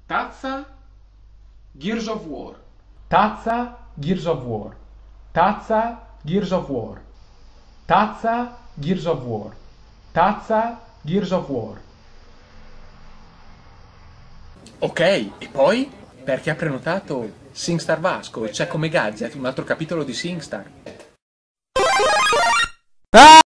Tazza, Gears of War. Tazza, Gears of War. Tazza, Gears of War. Tazza, Gears of War. Tazza, Gears of War. Ok, e poi? Perché ha prenotato SingStar Vasco e c'è come gadget un altro capitolo di SingStar.